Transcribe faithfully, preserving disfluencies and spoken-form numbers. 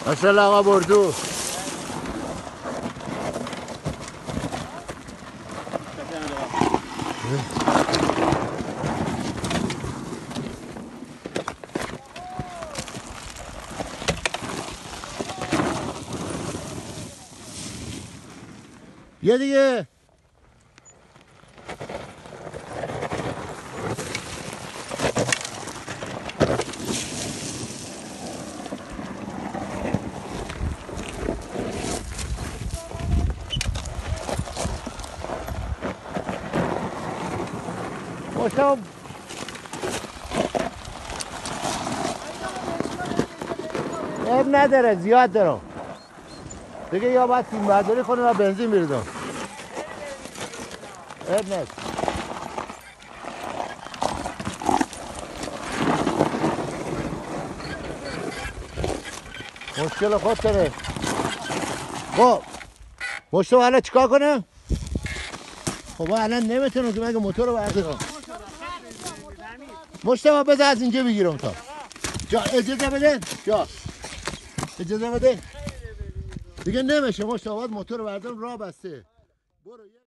ماشاءالله آقا بردو. یه دیگه مشتاق اب نداره زیاد دارم دیگه، یا باید تیم برداری کنه و بنزین میردم. اب ند مشکل خود داره. خب مشتاق الان چیکار کنم؟ خب الان نمیتونم که مگه موتور رو بردارم. مشتاق بذار از اینجا بگیرم تا جا. اجازه بده جا، اجازه بده دیگه نمیشه. مشتاق موتور رو بردارم، راه بسته. برو.